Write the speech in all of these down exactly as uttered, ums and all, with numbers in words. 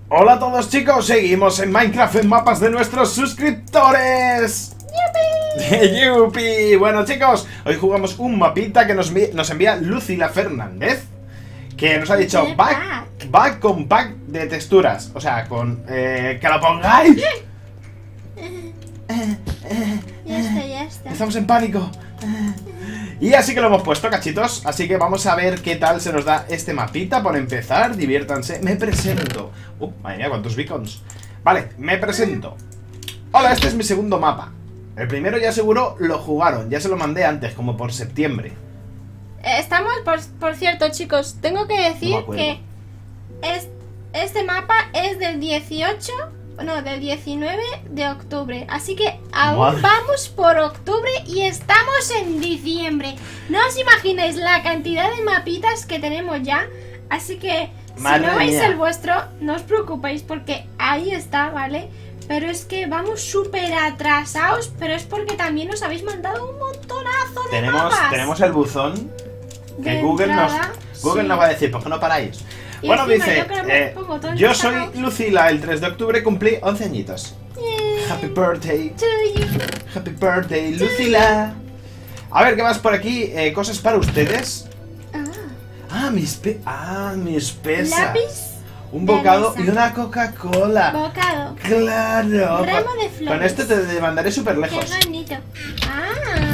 Hola a todos, chicos, seguimos en Minecraft en mapas de nuestros suscriptores. ¡Yupi! ¡Yupi! Bueno, chicos, hoy jugamos un mapita que nos, nos envía Lucila Fernández, que nos ha dicho back, back con pack de texturas. O sea, con... Eh, ¡que lo pongáis! Ya está, ya está. Estamos en pánico. Y así que lo hemos puesto, cachitos. Así que vamos a ver qué tal se nos da este mapita. Por empezar, diviértanse. Me presento. Uh, madre mía, cuántos beacons. Vale, me presento. Hola, este es mi segundo mapa. El primero ya seguro lo jugaron. Ya se lo mandé antes, como por septiembre. Eh, Estamos, por, por cierto, chicos, tengo que decir No me acuerdo. que es, este mapa es del dieciocho, no, del diecinueve de octubre. Así que aún Madre. vamos por octubre y estamos en diciembre. No os imagináis la cantidad de mapitas que tenemos ya. Así que Madre si no veis mía. el vuestro, no os preocupéis porque ahí está, ¿vale? Pero es que vamos súper atrasados. Pero es porque también nos habéis mandado un montonazo de Tenemos, mapas. tenemos el buzón. Que De Google, nos, entrada, Google sí. nos va a decir, ¿por qué no paráis? Y Bueno, encima dice, yo que no me eh, pongo todo yo enfadado. soy Lucila, el tres de octubre cumplí once añitos. Yay. Happy birthday, To you. happy birthday, Lucila. A ver, ¿qué más por aquí? Eh, cosas para ustedes. Ah, Ah, mis pe... Ah, mis pesas. lápiz, Un de bocado mesa. y una Coca-Cola. bocado, Claro. ramo Con- de flores. Con esto te mandaré súper Qué lejos. bonito. Ah.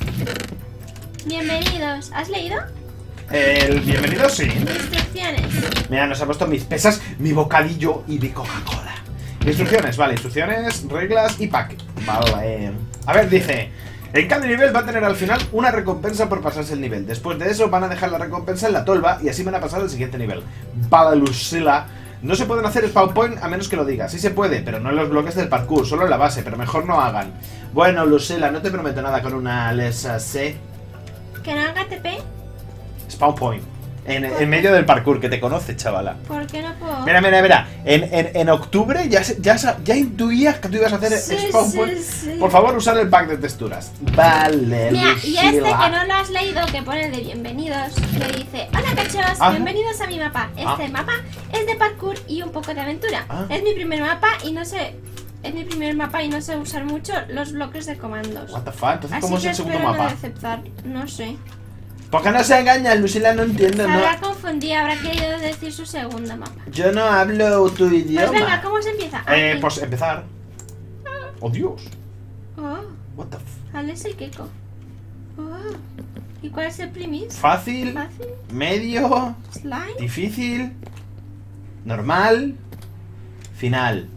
Bienvenidos. ¿Has leído? El bienvenido, sí. Instrucciones. Mira, nos ha puesto mis pesas, mi bocadillo y mi Coca-Cola. Instrucciones, vale, instrucciones, reglas y pack. Vale. A ver, dice, en cada nivel va a tener al final una recompensa por pasarse el nivel. Después de eso van a dejar la recompensa en la tolva y así van a pasar al siguiente nivel. Vale, Lucila. No se pueden hacer spawn point a menos que lo diga. Sí se puede, pero no en los bloques del parkour, solo en la base, pero mejor no hagan. Bueno, Lucila, no te prometo nada con una lesa C. Que no haga T P. Spawn point. En, en medio del parkour, que te conoce, chavala. ¿Por qué no puedo? Mira, mira, mira. En, en, en octubre ya, se- ya, sa- ya intuías que tú ibas a hacer Sí, spawn sí, point. sí. Por favor, usar el pack de texturas. Vale, Mira, y este Lucila. que no lo has leído, que pone el de bienvenidos, que dice: hola cachos, Ajá. bienvenidos a mi mapa. Este Ah. mapa es de parkour y un poco de aventura. Ah. Es mi primer mapa y no sé. Es mi primer mapa y no sé usar mucho los bloques de comandos. What the fuck, entonces, Así ¿cómo es que el segundo espero no mapa? decepcionar. No sé. ¿Por qué no se engañan, Lucila? No entiendo, Se no. habrá confundido, habrá querido decir su segundo mapa. Yo no hablo tu Pues venga, idioma. ¿cómo se empieza? Eh, Aquí. pues empezar. Oh, Dios. Oh, What the f... Alex el Keko. Oh. ¿Y cuál es el primis? Fácil, Fácil. medio, Slime. difícil, normal, final.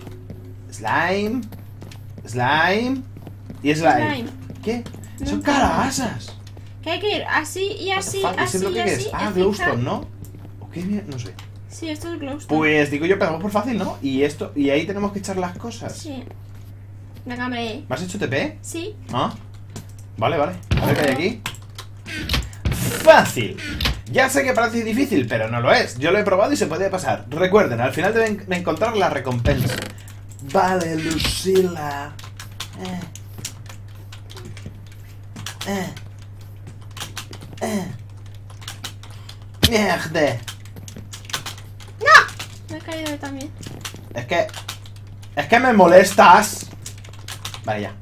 Slime, slime y slime. Slime. ¿Qué? Son Nunca calabazas. Que hay que ir así y así, What the fuck, así ¿ese bloque y qué así. es? Ah, es glowstone, zigzag. ¿no? ¿O qué bien? No sé. Sí, esto es glowstone. Pues digo yo, empezamos por fácil, ¿no? Y esto, y ahí tenemos que echar las cosas. Sí. Venga, hombre. ¿Me has hecho T P? Sí. Ah. Vale, vale. A ver qué hay aquí. Fácil. Ya sé que parece difícil, pero no lo es. Yo lo he probado y se puede pasar. Recuerden, al final deben encontrar la recompensa. Vale, Lucila. Eh. Eh. Eh. Mierda. Me he caído yo también. Es que... Es que me molestas. Vale, ya.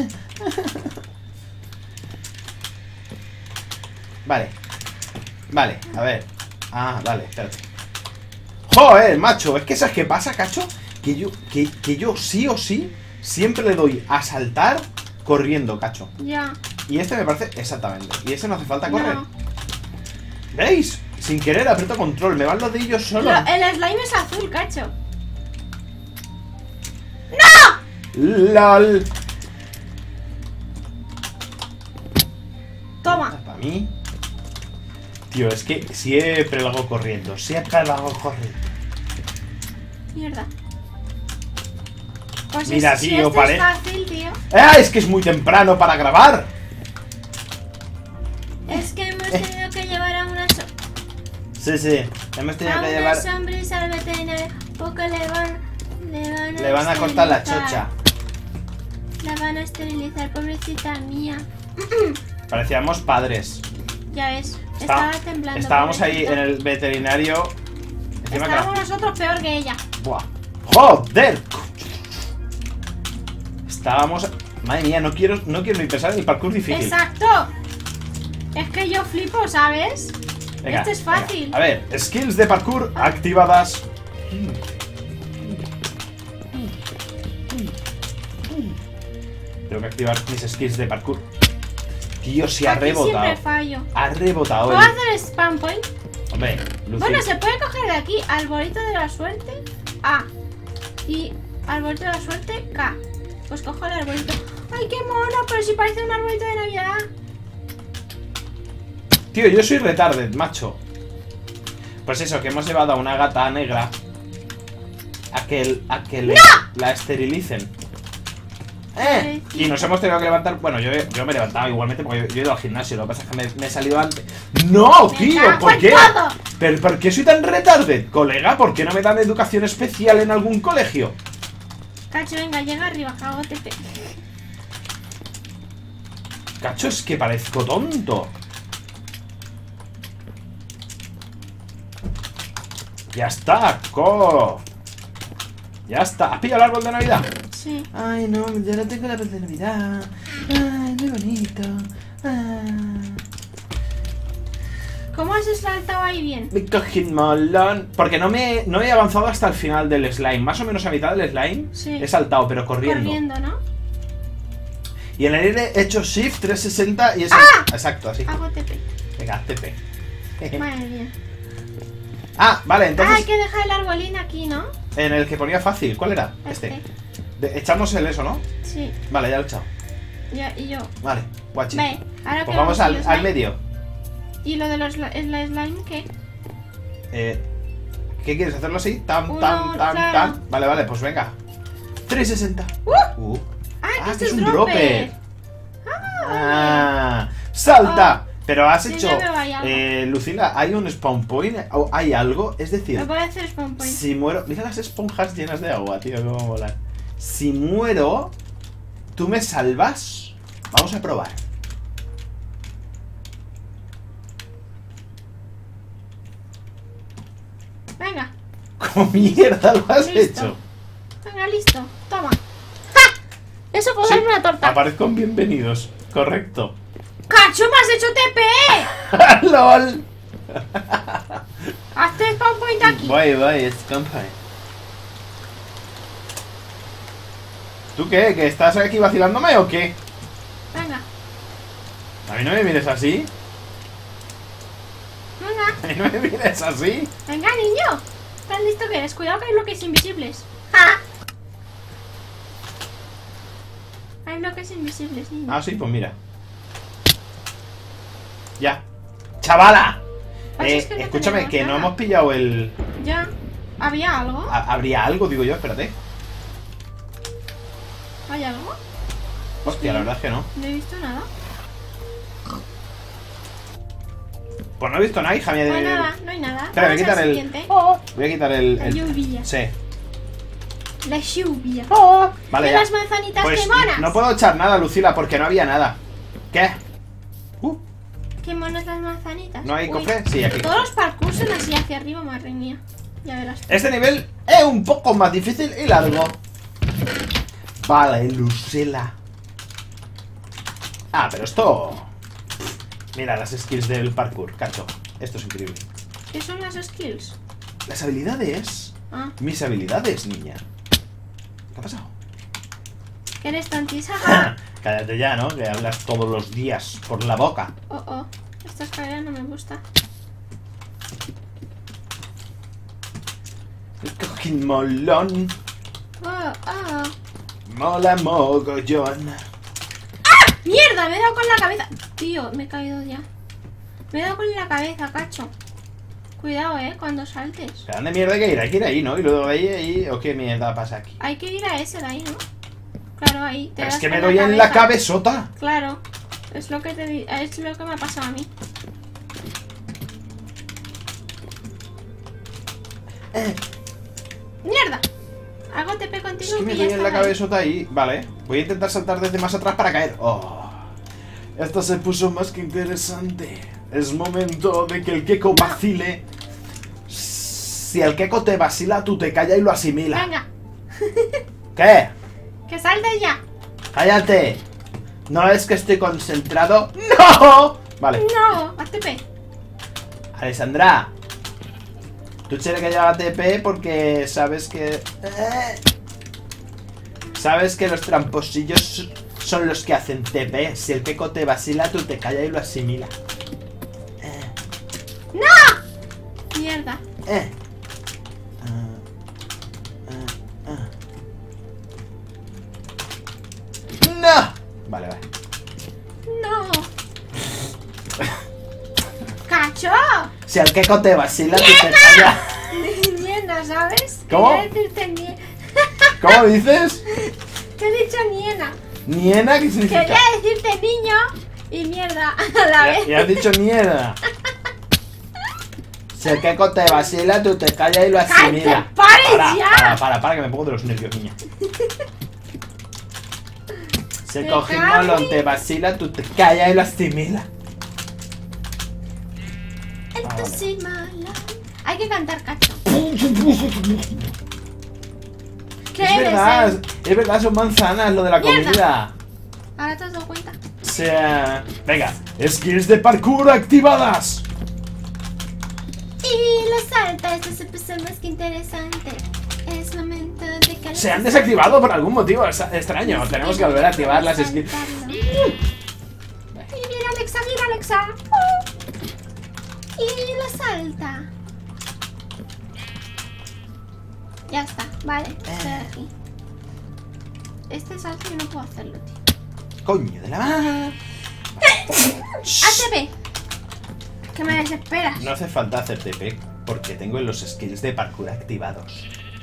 Vale. Vale, a ver. Ah, vale, espérate. Joder, macho. Es que ¿sabes qué pasa, cacho? Que yo, que, que yo sí o sí siempre le doy a saltar corriendo, cacho. Ya. Y este me parece exactamente. Y ese no hace falta correr. No. ¿Veis? Sin querer aprieto control. Me van los de ellos solo. Lo- el slime es azul, cacho. LOL. Toma. Para mí. Tío, es que siempre lo hago corriendo. Siempre lo hago corriendo. Mierda. Pues Mira, es, si tío, esto pare- es fácil, tío. ¡Ah! Es que es muy temprano para grabar. Es que hemos Eh. tenido que llevar a una so Sí, sí. Hemos tenido a que una llevar. sombrisa al veterinario. Porque le van, le van a Le van a cortar la esterilizar. chocha. La van a esterilizar, pobrecita mía. Parecíamos padres. Ya ves, Está- estaba temblando. Estábamos ahí pobrecita. en el veterinario Encima Estábamos que- nosotros peor que ella. Buah. ¡Joder! Estábamos... Madre mía, no quiero, no quiero ni pensar en el parkour difícil. ¡Exacto! Es que yo flipo, ¿sabes? Venga, este es venga. fácil. A ver, skills de parkour activadas. Tengo que activar mis skills de parkour. Tío, si ha Aquí rebotado. siempre fallo. Ha rebotado ¿Puedo el... hacer spam point? Hombre, Lucy. Bueno, se puede coger de aquí arbolito de la suerte A y arbolito de la suerte K. Pues cojo el arbolito. ¡Ay, qué mono! Pero si parece un arbolito de Navidad. Tío, yo soy retarded, macho. Pues eso, que hemos llevado a una gata negra a que, el- a que le, la esterilicen. ¿Eh? Y nos hemos tenido que levantar. Bueno, yo, yo me he levantado igualmente porque yo, yo he ido al gimnasio. Lo que pasa es que me, me he salido antes. ¡No, Me tío! cago ¿Por en qué? todo. ¿Pero por qué soy tan retarded, colega? ¿Por qué no me dan educación especial en algún colegio? Cacho, venga, llega arriba, cago T P. Cacho, es que parezco tonto. Ya está, co. Ya está. ¿Has pillado el árbol de Navidad? Sí. Ay, no, ya no tengo el árbol de Navidad. Ay, muy bonito. Ah. ¿Cómo has saltado ahí bien? Me cogí un molón. Porque no me, no he avanzado hasta el final del slime. Más o menos a mitad del slime Sí. he saltado, pero corriendo. Corriendo, ¿no? Y en el aire he hecho Shift trescientos sesenta y es... ¡Ah! Exacto, así. Hago T P. Venga, T P. Madre mía. Ah, vale, Ah, entonces... hay que dejar el arbolín aquí, ¿no? En el que ponía fácil. ¿Cuál era? Este. De- echamos el eso, ¿no? Sí. Vale, ya lo he echado. Ya, y yo. Vale, guachi. Ve, ahora Pues que vamos a al, los al slime. medio. ¿Y lo de los sli- el slime qué? Eh, ¿Qué quieres? ¿Hacerlo así? Tam, Uno, tam, tam, claro. tam. Vale, vale, pues venga. trescientos sesenta. ¡Uh! Uh. ¡Ah, Ah, que este que es es un dropper! dropper. Ah, ¡salta! Pero has Sí, hecho... ya veo, hay algo. Eh, Lucila, ¿hay un spawn point? ¿O ¿Hay algo? Es decir, Me puede hacer spawn point. si muero... Mira las esponjas llenas de agua, tío, cómo molan. Si muero, ¿tú me salvas? Vamos a probar. Venga, ¿Cómo mierda lo has Listo. hecho? venga, listo. Toma. ¡Ja! Eso puedo Sí, darme una torta. aparezco en bienvenidos. Correcto. ¡Cacho, me has hecho T P! ¡Lol! Hazte spawn point aquí. Voy, voy, es compa. ¿Tú qué? ¿Que estás aquí vacilándome o qué? Venga, A mí no me mires así. venga, A mí no me mires así. venga, niño. ¿Tan listo que eres? Cuidado que hay bloques invisibles. ¡Ja! Hay bloques invisibles, niño. Ah, sí, pues mira. Ya. ¡Chavala! Pues Eh, es que no escúchame, tenemos que no nada. hemos pillado el... Ya. ¿Había algo? Ha- ¿Habría algo, digo yo? Espérate. ¿Hay algo? Hostia, la verdad es que no. No he visto nada. Pues no he visto nada, hija mía. No hay de- nada, no hay nada. Espera, voy a Vamos quitar al el... siguiente. Voy a quitar el... La el- lluvia. Sí. La lluvia. Vale, ¿Y ya. las manzanitas Pues qué monas? no puedo echar nada, Lucila, porque no había nada. ¿Qué? Uh, ¿Qué monas las manzanitas? ¿No hay Uy, cofre? Sí, aquí. Todos los parkours son así hacia arriba, madre mía. Ya verás. Este nivel es un poco más difícil y largo. Vale, Lucila. Ah, pero esto... Mira las skills del parkour, cacho. Esto es increíble. ¿Qué son las skills? Las habilidades. Ah, Mis habilidades, niña. ¿Qué ha pasado? ¿que eres tontisaja? Cállate ya, ¿no? Que hablas todos los días por la boca. Oh, oh. Esta escalera no me gusta. Cogí un molón. Oh, oh. Mola mogollón. ¡Mierda! Me he dado con la cabeza. Tío, me he caído ya. Me he dado con la cabeza, cacho. Cuidado, eh, cuando saltes. ¿A dónde mierda hay que ir? Hay que ir ahí, ¿no? Y luego de ahí, ahí... ¿O qué mierda pasa aquí? Hay que ir a ese de ahí, ¿no? Claro, ahí. Te Pero es das que me con doy en la cabeza. cabezota. Claro. Es lo que te di- es lo que me ha pasado a mí. Eh, ¡Mierda! Hago T P es contigo que me y doy ya en la está ahí. cabezota ahí. Vale. Voy a intentar saltar desde más atrás para caer. Oh. Esto se puso más que interesante. Es momento de que el Gecko vacile. Si el queco te vacila, tú te callas y lo asimila. Venga, ¿Qué? que saltes ya. ¡Cállate! ¿No es que estoy concentrado? ¡No! Vale. No, A T P. Alessandra, tú tienes que llevar T P porque sabes que... eh, sabes que los tramposillos son los que hacen T P. Si el queco te vacila, tú te callas y lo asimila. Eh, Mierda. eh. Ah, ah, ah. ¡No! Vale, vale. No. ¡Cacho! Si el queco te vacila, tú te callas. Niena, ¿sabes? ¿Cómo? Quería decirte nie... ¿Cómo dices? Te he dicho niena. ¿Niena? ¿Qué significa? Quería decirte niño y mierda a la Ya, vez. ya has dicho mierda. Si el queco te vacila, tú te callas y lo asimila. ¡Cállate, pares para, ya! Para, para, para, que me pongo de los nervios, niña. Si el Me cogimolón cago. te vacila, tú te callas y lo asimila. Entonces, mala. Hay que cantar, Cacho. ¿Qué Es eres, verdad, eh? es verdad, son manzanas lo de la Mierda. comida. Ahora te has dado cuenta. O sea, venga, skills de parkour activadas. Y la salta, esto se puso más que interesante. Es momento de que... Se han desactivado por algún motivo es extraño. Tenemos que volver a activar las skills. Y mira, Alexa, mira, Alexa. Y la salta. Ya está, vale, estoy aquí. Este salto yo no puedo hacerlo, tío. Coño de la mano. A T P. Que me desesperas. No hace falta hacer T P porque tengo los skills de parkour activados.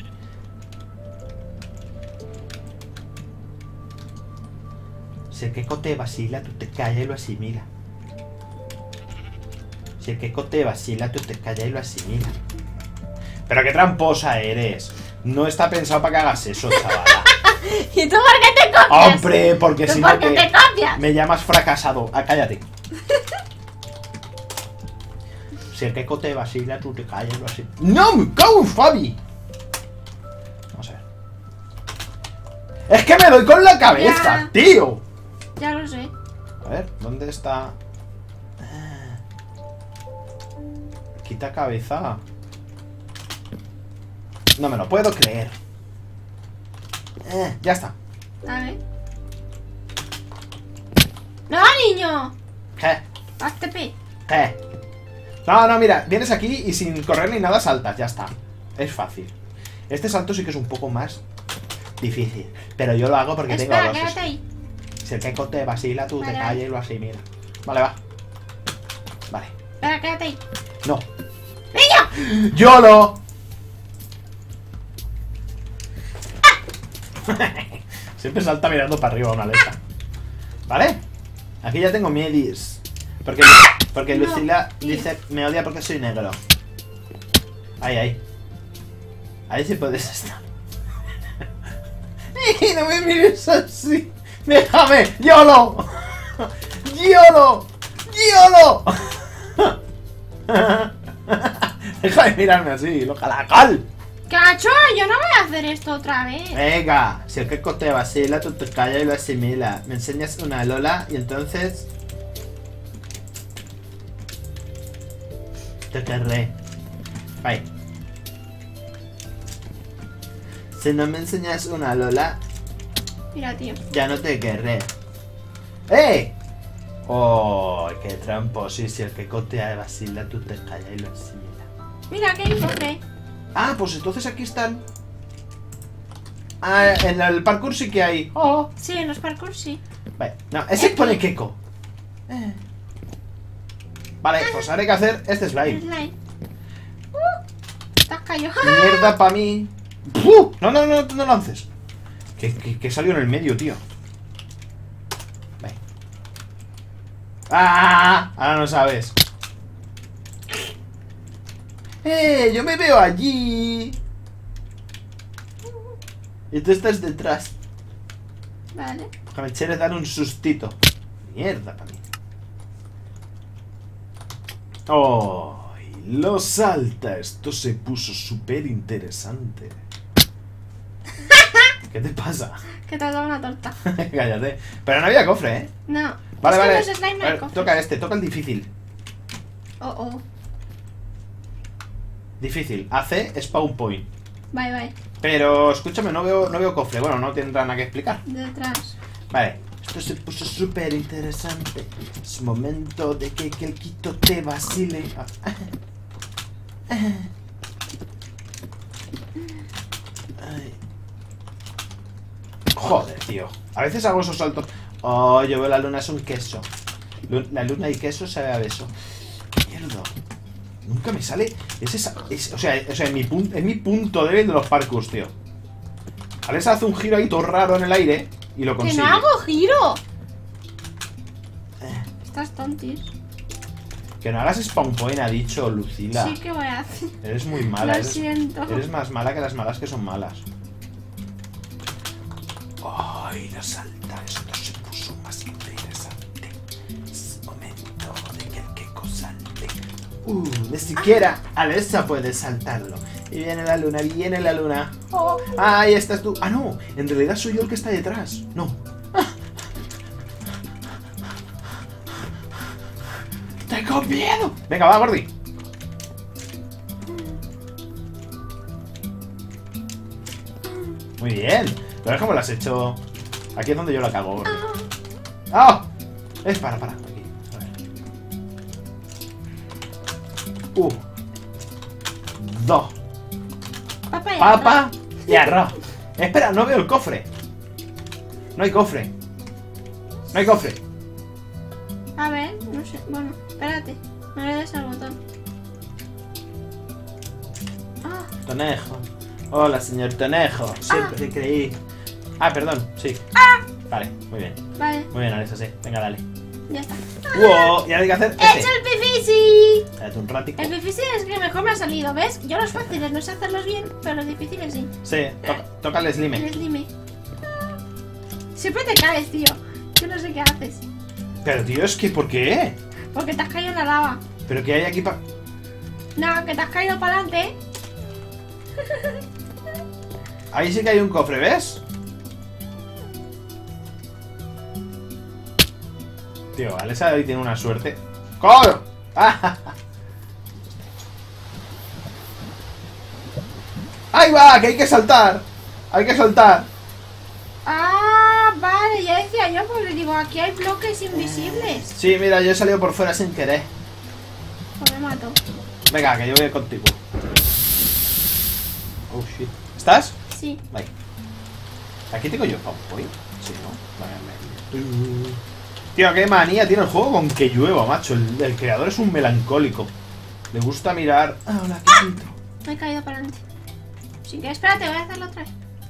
Si el queco te vacila, tú te callas y lo asimila. Si el queco te vacila, tú te callas y lo asimila. Pero qué tramposa eres. No está pensado para que hagas eso, chavala. ¿Y tú por qué te copias? Hombre, porque ¿Tú si por no qué que te copias? me llamas fracasado. Ah, cállate. Si el queco te vacila, tú te callas y lo asimila. ¡No, me cago en Fabi! Vamos a ver. Es que me doy con la cabeza, Ya. tío. Ya lo sé. A ver, ¿dónde está? Ah. Quita cabeza. No me lo puedo creer. Eh, ya está. A ver. ¡No, niño! ¿Qué? A T P. ¿Qué? No, no, mira, vienes aquí y sin correr ni nada saltas, ya está. Es fácil. Este salto sí que es un poco más difícil. Pero yo lo hago porque Espera, tengo quédate dos. ahí. Si el queco te vacila, tú Vale, te vale. callas y lo asimilas. Vale, va. Vale. Espera, quédate ahí. No. ¡Niño! ¡YOLO! Siempre salta mirando para arriba una aleta. ¿Vale? Aquí ya tengo miedis. Porque, porque No, Lucila tío. dice, me odia porque soy negro. Ahí, ahí. Ahí sí puedes estar. No me mires así. Déjame. ¡YOLO! ¡YOLO! ¡YOLO! Deja de mirarme así, loca la cal. ¡Cacho! Yo no voy a hacer esto otra vez. Venga, si el queco te vacila, tú te callas y lo asimila. Me enseñas una Lola y entonces te querré. Bye. Si no me enseñas una Lola, Mira, tío. ya no te querré. ¡Eh! ¡Oh, qué tramposo! Y si el queco te vacila, tú te callas y lo asimila. Mira, ¿qué encontré? Ah, pues entonces aquí están. Ah, en el parkour sí que hay. Oh. Sí, en los parkours sí. Vale, no, ese Aquí. pone Keko. Eh. Vale, pues ahora hay que hacer este slime. Slime. Uh, te has caído. Mierda pa' mí. ¡Fu! No, no, no, no lances. Que, que, que salió en el medio, tío. Vale. ¡Ah! Ahora no sabes. ¡Eh! Yo me veo allí. Y tú estás detrás. Vale. Que me quieres dar un sustito. Mierda para mí. Oh, lo salta. Esto se puso súper interesante. ¿Qué te pasa? Que te has dado una torta. Cállate. Pero no había cofre, ¿eh? No. Vale, Es que vale. los slime no A hay ver, cofres. toca este, toca el difícil. Oh, oh. Difícil. Hace spawn point. Bye, bye. Pero escúchame, no veo, no veo cofre. Bueno, no tendrá nada que explicar. Detrás. Vale. Esto se puso súper interesante. Es momento de que, que el Quito te vacile. Ay. Joder, tío. A veces hago esos saltos. Oh, yo veo la luna es un queso. Lu- La luna y queso sabe a beso. Mierda. Nunca me sale. Es esa. Es, o sea, o sea, en mi punto, es mi punto débil de los parkours, tío. Alexa hace un giro ahí todo raro en el aire y lo ¡Que consigue. no hago giro! Eh, Estás tontis. Que no hagas spawn point, ha dicho Lucila. Sí que voy a hacer. Eres muy mala. Lo Eres, siento. eres más mala que las malas que son malas. Ay, la salta. Esto se puso más interesante. Es momento de que el Keko salte. Uh, ni siquiera Alexa puede saltarlo. Y viene la luna, viene la luna. Oh. Ah, ahí estás tú. Ah, no. En realidad soy yo el que está detrás. No. ¡Tengo miedo! Venga, va, Gordi. Muy bien. Pero cómo lo has hecho. Aquí es donde yo la cago, Gordi. ¡Ah! ¡Oh! Es para, para. Aquí. A ver. Uh. Dos. Papa y Papa y arroz. Espera, no veo el cofre. No hay cofre. No hay cofre. A ver, no sé. Bueno, espérate. No le des al botón. Ah, Tonejo. Hola, señor Tonejo. Siempre creí. Ah, perdón, sí. Vale, muy bien. vale, Muy bien, Alexa, sí. Venga, dale. ya está. ¡Wow! Y ahora hay que hacer ¡He hecho este. el pifisi! Espérate un ratico. El difícil es que mejor me ha salido, ¿ves? Yo los fáciles no sé hacerlos bien, pero los difíciles sí. Sí, toca, toca el El slime. slime. Siempre te caes, tío. Yo no sé qué haces. Pero, tío, es que ¿por qué? Porque te has caído en la lava. ¿Pero qué hay aquí para...? No, que te has caído para adelante. Ahí sí que hay un cofre, ¿ves? Tío, Alexa hoy tiene una suerte. ¡Coño! ¡Ah! ¡Ahí va! ¡Que hay que saltar! ¡Hay que saltar! Ah, vale, ya decía yo, pues le digo, aquí hay bloques invisibles. Sí, mira, yo he salido por fuera sin querer. Pues me mato. Venga, que yo voy contigo. Oh, shit. ¿Estás? Sí. Vale. Aquí tengo yo spawn point. Sí, ¿no? Vale, vale. Tío, qué manía tiene el juego con que llueva, macho. El, el creador es un melancólico. Le gusta mirar... Ah, hola, qué bonito. Me he caído para adelante. Sin que, espérate, voy a hacerlo otra vez.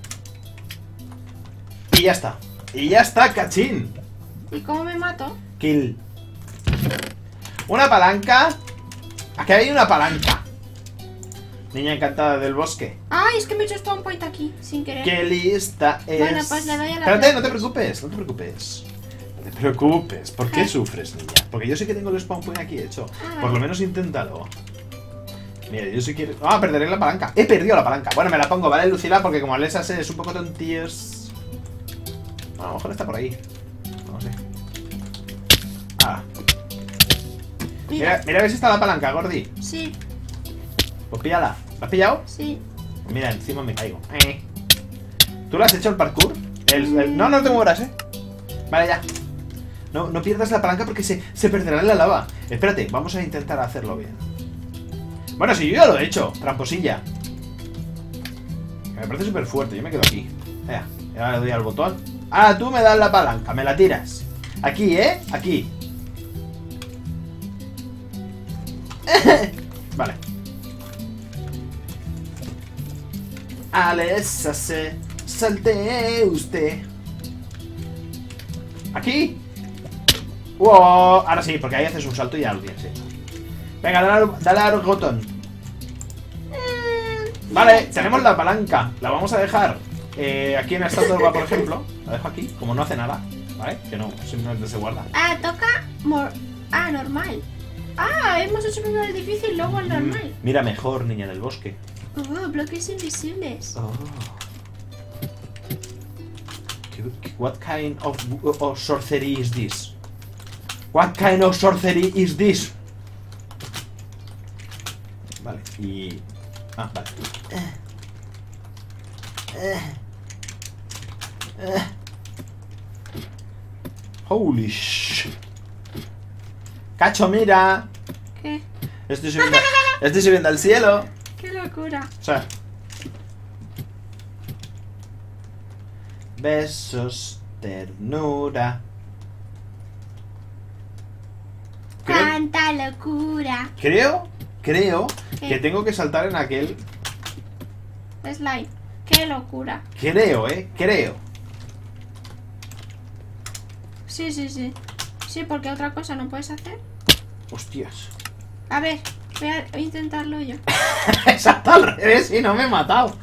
Y ya está. Y ya está, cachín. ¿Y cómo me mato? Kill. Una palanca. Aquí hay una palanca. Niña encantada del bosque. Ay, es que me he hecho spawn point aquí, sin querer. Qué lista es. Bueno, pues le doy a la Espérate, flor. no te preocupes, no te preocupes. No te preocupes. ¿Por qué Ah. sufres, niña? Porque yo sé que tengo el spawn point aquí hecho. Ah, Por vale. lo menos inténtalo. Mira, yo sí quiero... Ah, perderé la palanca. He perdido la palanca. Bueno, me la pongo, ¿vale, Lucila? Porque como Alexa es un poco tontillos... A lo mejor está por ahí. No sé. Ah. Mira, Mira, mira a ver si está la palanca, Gordi. sí, Pues píllala. ¿La has pillado? sí. Pues mira, encima me caigo. Eh. ¿Tú lo has hecho el parkour? El- el- No, no te mueras, ¿eh? Vale, ya. No, no pierdas la palanca porque se, se perderá en la lava. Espérate, vamos a intentar hacerlo bien. Bueno, si yo ya lo he hecho. Tramposilla. Me parece súper fuerte. Yo me quedo aquí. Venga, ahora le doy al botón. Ah, tú me das la palanca. Me la tiras. Aquí, ¿eh? Aquí. Vale. Alexa se salte usted. Aquí. Wow. Ahora sí, porque ahí haces un salto y ya lo tienes hecho. Venga, dale al, dale al botón. Vale, tenemos la palanca. La vamos a dejar eh, aquí en esta torba, por ejemplo. La dejo aquí, como no hace nada. ¿Vale? Que no, simplemente se guarda. Ah, toca mor... Ah, normal. Ah, hemos hecho primero el difícil, luego el normal. Mm, mira mejor, niña del bosque. Oh, bloques invisibles. Oh. What kind of, of sorcery is this? What kind of sorcery is this? Vale, y... Ah, vale. Holy sh... Cacho, mira. ¿Qué? Estoy subiendo, estoy subiendo al cielo. ¡Qué locura! O sea... Besos, ternura. Creo, ¡Cuánta locura! creo, creo ¿Qué? que tengo que saltar en aquel... Slime. ¡Qué locura! Creo, eh, creo. Sí, sí, sí. Sí, porque otra cosa no puedes hacer. Hostias. A ver, voy a, voy a intentarlo yo. Exacto, al revés y no me he matado.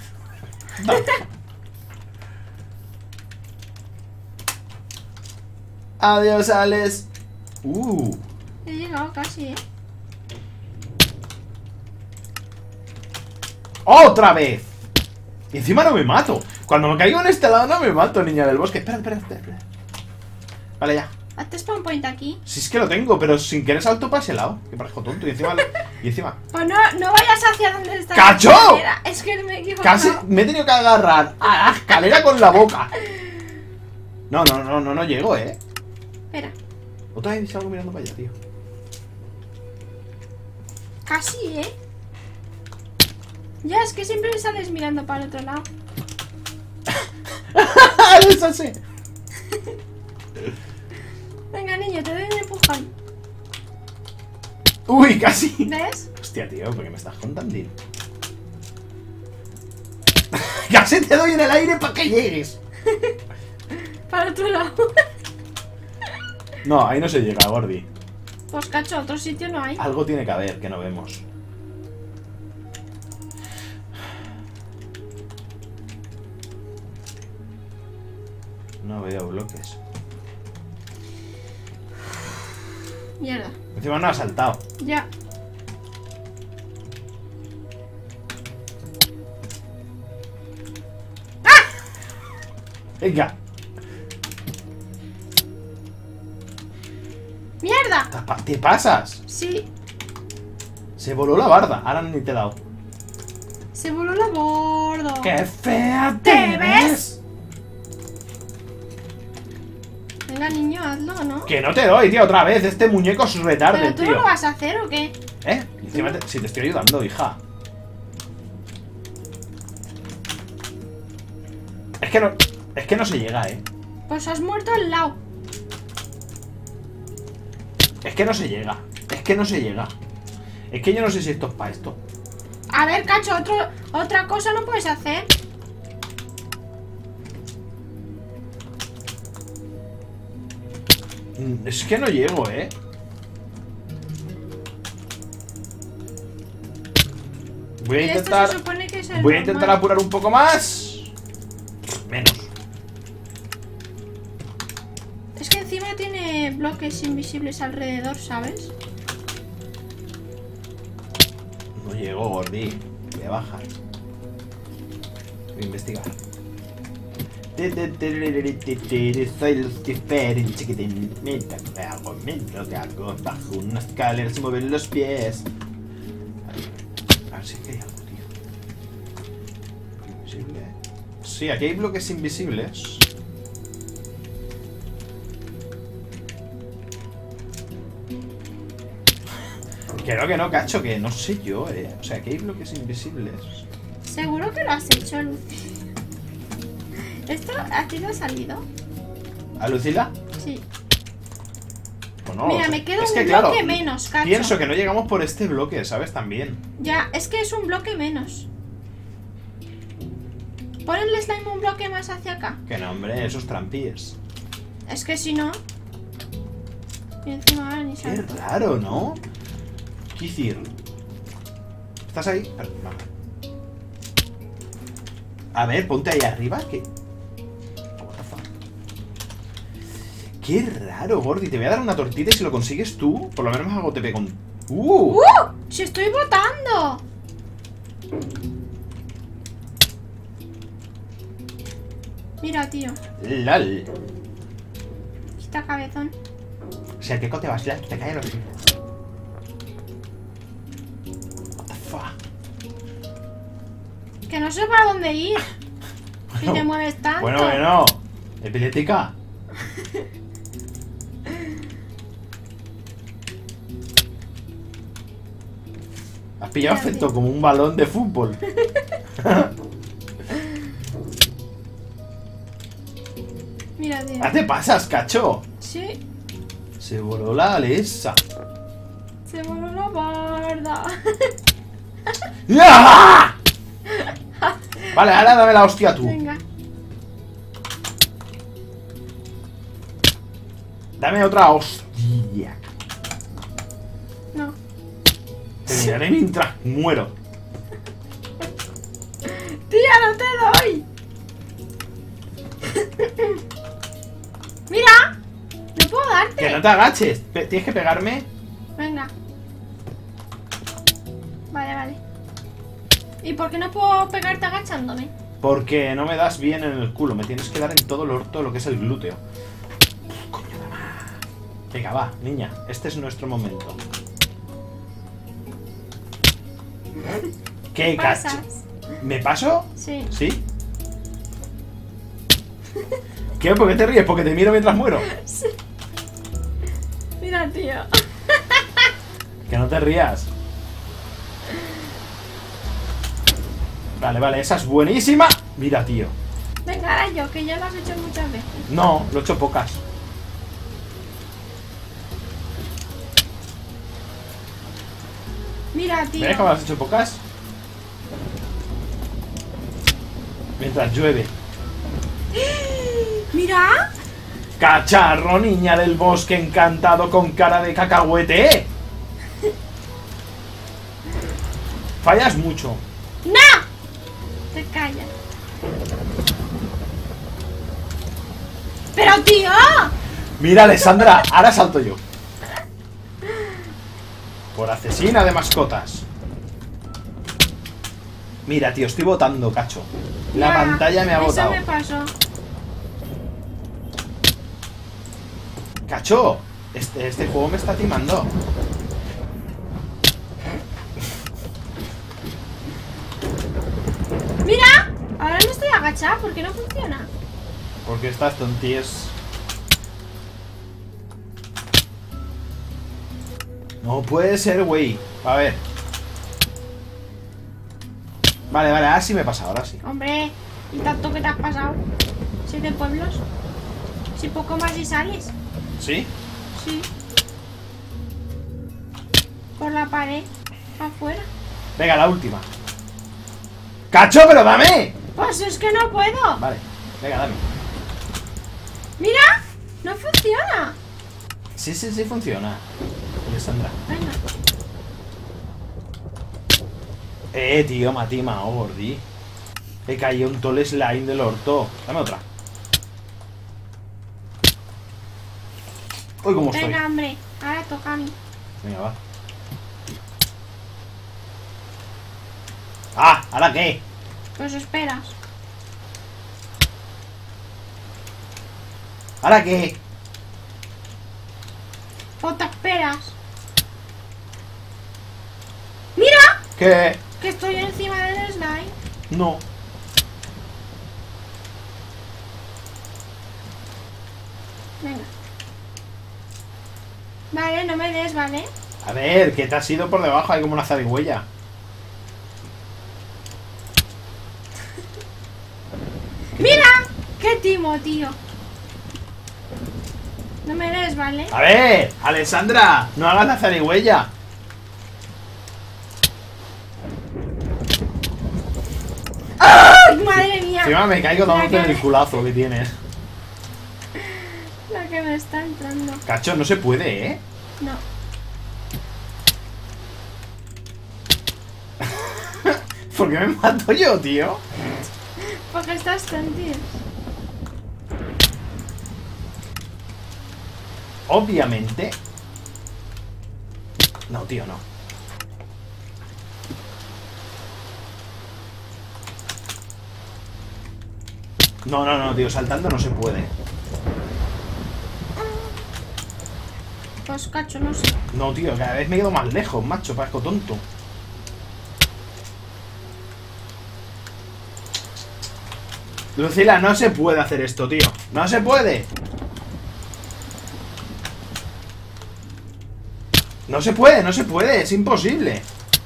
Adiós, Alex. Uh. He llegado casi, ¿eh? ¡Otra vez! Y encima no me mato. Cuando me caigo en este lado no me mato, niña del bosque. Espera, espera, espera, espera. Vale, ya. Hazte spawn point aquí. Si es que lo tengo, pero sin querer salto para ese lado. Que parezco tonto. Y encima... Y encima... Pues no, no vayas hacia donde está ¡Cacho! la escalera. Es que me he equivocado. Casi me he tenido que agarrar a la escalera con la boca. No, no, no, no, no llego, eh. Espera. Otra vez salgo mirando para allá, tío. Casi, ¿eh? Ya, es que siempre me sales mirando para el otro lado. Eso sí. Venga, niño, te doy un empujón. Uy, casi. ¿Ves? Hostia, tío, ¿por qué me estás contando? Casi te doy en el aire para que llegues. Para el otro lado. No, ahí no se llega, Gordi. Pues cacho, otro sitio no hay. Algo tiene que haber que no vemos. No veo bloques. Mierda. Encima no ha saltado. Ya. Venga. ¡Mierda! ¿Te pa- ¿Te pasas? Sí, Se voló la barda. Ahora ni te he dado. se voló la bordo. ¡Qué fea te, ¿Te ves! ves? Venga, niño, hazlo, ¿no? Que no te doy, tío, otra vez. Este muñeco es retarde, ¿Pero tú tío. no lo vas a hacer o qué? ¿Eh? Encima te- si te estoy ayudando, hija. Es que no... Es que no se llega, eh. Pues has muerto al lado. Es que no se llega. Es que no se llega. Es que yo no sé si esto es para esto. A ver, cacho, otro, otra cosa no puedes hacer. Mm, Es que no llego, eh. Voy a Y esto intentar... se supone que es el Voy a intentar normal. apurar un poco más. Menos. Es que encima tiene bloques invisibles alrededor, ¿sabes? No llego, Gordi. Voy a bajar. Voy a investigar. Soy Lucifer, el chiquitín. Me cago, me lo cago. Bajo una escalera se mueven los pies. A ver si es que hay algo, tío. Invisible. Sí, aquí hay bloques invisibles. Que no, que no, cacho, que no sé yo, eh. O sea, aquí hay bloques invisibles. Seguro que lo has hecho, Lucy. ¿Esto a ti te ha salido? ¿A Lucila? Sí. Pues no, Mira, o sea, me queda es un que, bloque claro, menos, cacho. pienso que no llegamos por este bloque, ¿sabes? También. Ya, es que es un bloque menos. Pon el slime un bloque más hacia acá. Que no, hombre, esos trampíes. Es que si no... Y encima ahora ni Qué salto. raro, ¿no? ¿Qué decir? ¿Estás ahí? Vale. A ver, ponte ahí arriba, que... What the fuck? Qué raro, Gordi. Te voy a dar una tortita y si lo consigues tú, por lo menos me hago T P con... ¡Uh! ¡Uh! ¡Si estoy votando! Mira, tío. ¡Lol! Está cabezón. O sea, ¿qué cote vas? Ya, te cae los... What the fuck? Que no sé para dónde ir. Si te mueves tanto. Bueno, bueno. Epiléptica. Has pillado Mira, efecto tío. como un balón de fútbol. Mira, tío. ¿Qué te pasas, cacho? Sí, Se voló la alesa. se voló la barda. ¡Ah! Vale, ahora dame la hostia tú. Venga. Dame otra hostia. No. Te miraré mientras muero. ¡Tía, no te doy! ¡Mira! ¡No puedo darte! Que no te agaches. Pe- Tienes que pegarme. Venga. Vale, vale. ¿Y por qué no puedo pegarte agachándome? Porque no me das bien en el culo. Me tienes que dar en todo el orto lo que es el glúteo. Coño de madre. Venga, va, niña. Este es nuestro momento. ¿Qué cacho? ¿Pasas? ¿Me paso? Sí. ¿Sí? ¿Qué? ¿Por qué te ríes? Porque te miro mientras muero. Sí. Mira, tío. Que no te rías. Vale, vale, esa es buenísima. Mira, tío. Venga, ahora yo, que ya lo has hecho muchas veces. No, lo he hecho pocas. Mira, tío. ¿Ves cómo lo has hecho pocas? Mientras llueve. Mira. Cacharro, niña del bosque encantado con cara de cacahuete. Fallas mucho. ¡No! Te callas. ¡Pero, tío! Mira, Alessandra, ahora salto yo. Por asesina de mascotas. Mira, tío, estoy votando, cacho. La Ya, pantalla me ha eso votado. me pasó. Cacho, este, este juego me está timando. ¡Mira! Ahora no estoy agachada, ¿por qué no funciona? Porque estas tontías. No puede ser, güey. A ver. Vale, vale, ahora sí me pasa, ahora sí. Hombre, ¿y tanto que te has pasado? ¿Siete pueblos? Si poco más y sales. ¿Sí? Sí. Por la pared. Afuera. Venga, la última. ¡Cacho, pero dame! Pues es que no puedo. Vale, venga, dame. ¡Mira! ¡No funciona! Sí, sí, sí funciona. Alessandra. Venga. Eh, tío, matima, oh, gordi. He caído un tole slime del orto. Dame otra. Uy, cómo estoy. Venga, hombre. Ahora toca a mí. Venga, va. ¡Ah! ¿Ahora qué? Pues esperas. ¿Ahora qué? O te esperas. ¡Mira! ¿Qué? Que estoy encima del slime. No. Venga. Vale, no me des, ¿vale? A ver, que te has ido por debajo, hay como una zarigüeya. ¡Mira! ¡Qué timo, tío! No me des, ¿vale? A ver, Alessandra, no hagas la zarigüeya. ¡Ay, madre mía! Encima me caigo La dándote que- el culazo que tienes. La que me está entrando. Cacho, no se puede, ¿eh? No. ¿Por qué me mato yo, tío? Porque estás tontío. Obviamente. No, tío, no. No, no, no, tío, saltando no se puede. Pues cacho, no sé. No, tío, cada vez me quedo más lejos, macho, parezco tonto. Lucila, no se puede hacer esto, tío. No se puede. No se puede, no se puede, es imposible.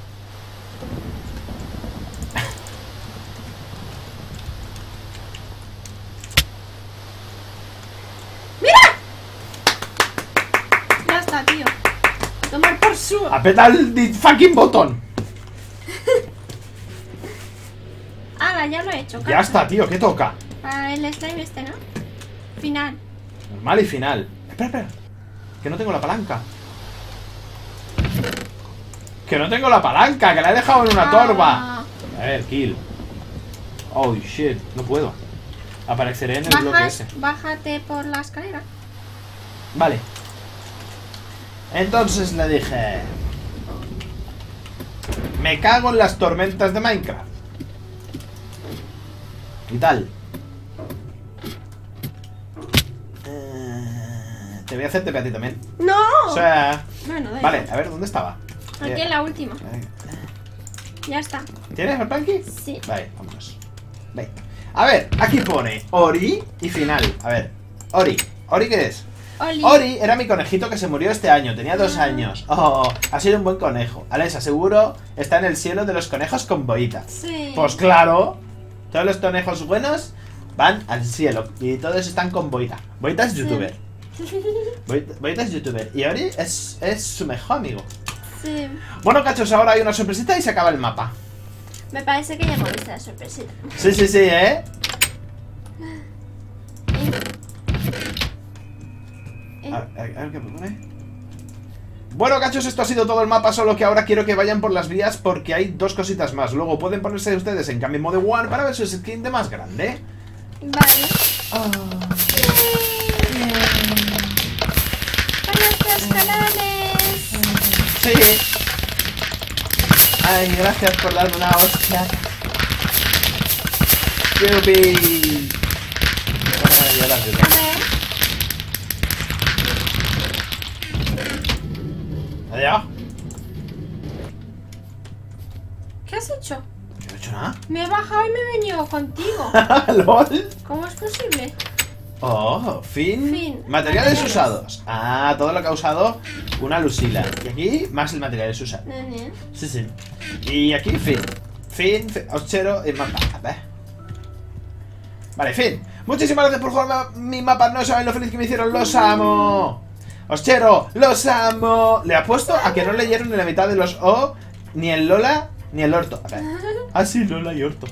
Ya está, tío. Tomar por su. Apeta el fucking botón. Ah, ya lo he hecho. Ya cacho. está, tío, ¿qué toca? Para el slime este, ¿no? Final. Normal y final. Espera, espera. Que no tengo la palanca. Que no tengo la palanca, que la he dejado en una torba. A ver, kill. Oh, shit, no puedo. Apareceré en el bloque Bajas, ese. bájate por la escalera. Vale. Entonces le dije... Me cago en las tormentas de Minecraft. Y tal. Eh, te voy a hacer T P a ti también. ¡No! O sea... Bueno, da Vale, igual. a ver, ¿dónde estaba? Aquí Eh, en la última. eh, Ya está. ¿Tienes el planqui? Sí. Vale, vámonos. Venga. A ver, aquí pone Ori y final. A ver, Ori. ¿Ori qué es? Oli. Ori era mi conejito que se murió este año, tenía dos Ah. años. Oh, ha sido un buen conejo. Alexa, seguro está en el cielo de los conejos con boita. Sí. Pues claro, todos los conejos buenos van al cielo y todos están con boita. Boita es Sí. youtuber. Boita, Boita es youtuber. Y Ori es, es su mejor amigo. Sí. Bueno, cachos, ahora hay una sorpresita y se acaba el mapa. Me parece que ya hemos visto la sorpresita. Sí, sí, sí, ¿eh? Eh, A, a- a ver qué pone. Bueno, cachos, esto ha sido todo el mapa, solo que ahora quiero que vayan por las vías porque hay dos cositas más. Luego pueden ponerse ustedes en Game Mode One para ver su skin de más grande. Vale. Ah. Con nuestros canales. Sí. Ay, gracias por darme una hostia. Yubi. Ay, gracias. A ver. Adiós. ¿Qué has hecho? Yo no he hecho nada. Me he bajado y me he venido contigo. LOL. ¿Cómo es posible? Oh, fin. Fin. Materiales Materiales. usados. Ah, todo lo que ha usado una Lucila. Y aquí más el materiales usados. Nene. Sí, sí. Y aquí fin. Fin, fin Ochero y mapa. A ver. Vale, fin. Muchísimas gracias por jugar mi mapa. No saben lo feliz que me hicieron. Los amo. Ochero, los amo. Le apuesto a que no leyeron ni la mitad de los O, ni el Lola, ni el Orto. A ver. Ah, sí, Lola y Orto.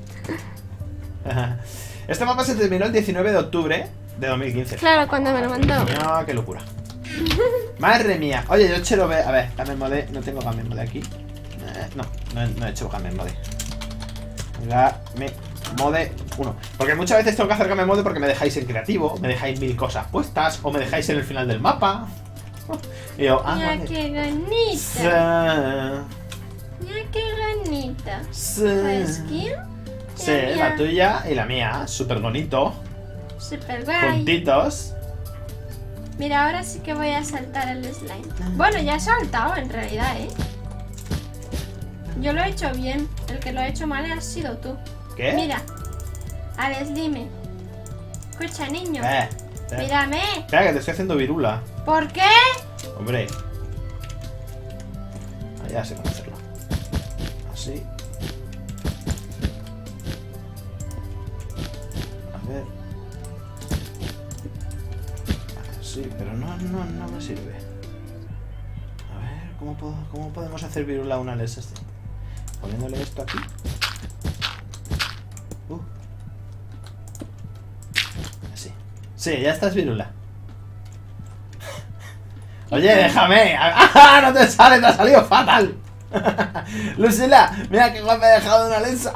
Este mapa se terminó el diecinueve de octubre de dos mil quince. Claro, cuando me lo mandó. No, qué locura. Madre mía. Oye, yo quiero ver. A ver, Game Mode. No tengo Game Mode aquí. Eh, no, no, no he hecho Game Mode. Game Mode uno. Porque muchas veces tengo que hacer Game Mode porque me dejáis en creativo, me dejáis mil cosas puestas, o me dejáis en el final del mapa. Y yo, ah, Mira vale. qué ganita. Sí, Mira qué ganita. sí. ¿La skin? Sí, Mira, la tuya y la mía. Súper bonito. super guay. Juntitos. Mira, ahora sí que voy a saltar el slime. Bueno, ya he saltado en realidad, ¿eh? Yo lo he hecho bien. El que lo ha hecho mal has sido tú. ¿Qué? Mira, al slime. Escucha, niño. Eh, eh. Mírame. Espera, que te estoy haciendo virula. ¿Por qué? Hombre. Ah, ya sé cómo hacerlo. Así. A ver. Así, pero no, no, no me sirve. A ver, ¿cómo, puedo, cómo podemos hacer virula a una Alexa este? Poniéndole esto aquí. Uh. Así. Sí, ya estás virula. Oye, déjame. ¡Ah! No te sale, te ha salido fatal. Lucila, mira que igual me he dejado una Alexa.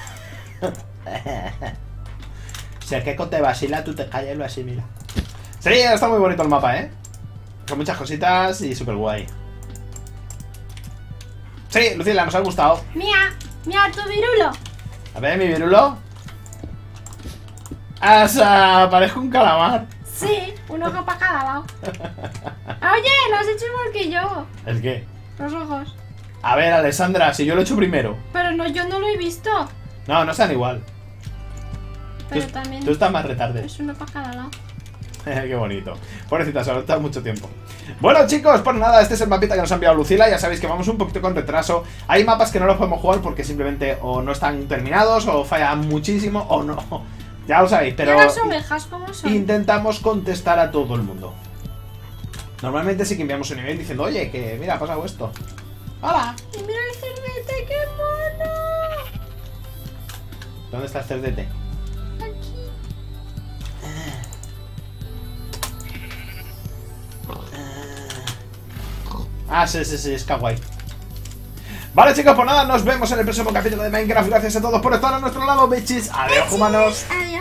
Si el queco te vacila, tú te callas lo así, mira. Sí, está muy bonito el mapa, ¿eh? Con muchas cositas y súper guay. Sí, Lucila, nos ha gustado. Mira, mira tu virulo. A ver, mi virulo. ¡Asa! Parezco un calamar. Sí, un ojo para cada lado. Oye, lo has hecho igual que yo. ¿El qué? Los ojos. A ver, Alessandra, si yo lo he hecho primero. Pero no, yo no lo he visto. No, no están igual. Pero tú, también tú estás más retarde. es uno para cada lado. Qué bonito. Pobrecita, se ha estado mucho tiempo. Bueno, chicos, pues nada, este es el mapita que nos ha enviado Lucila. Ya sabéis que vamos un poquito con retraso. Hay mapas que no los podemos jugar porque simplemente o no están terminados o fallan muchísimo o no. Ya lo sabéis, pero ¿Y las ovejas cómo son? intentamos contestar a todo el mundo. Normalmente sí que enviamos un email diciendo, oye, que mira, ha pasado esto. ¡Hola! Y mira el cerdete, qué mono. ¿Dónde está el cerdete? Aquí. Ah, sí, sí, sí, es kawaii. Vale, chicos, pues nada, nos vemos en el próximo capítulo de Minecraft. Gracias a todos por estar a nuestro lado, bitches. Adiós, humanos. Adiós.